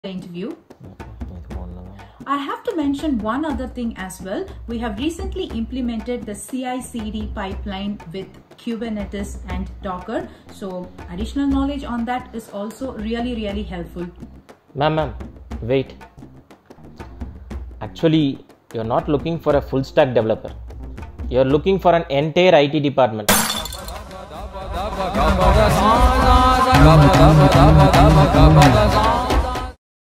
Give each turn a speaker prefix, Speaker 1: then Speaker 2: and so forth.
Speaker 1: interview. I have to mention one other thing as well. We have recently implemented the CI/CD pipeline with Kubernetes and Docker. So additional knowledge on that is also really helpful.
Speaker 2: Ma'am, wait. Actually, you're not looking for a full stack developer. You're looking for an entire IT department.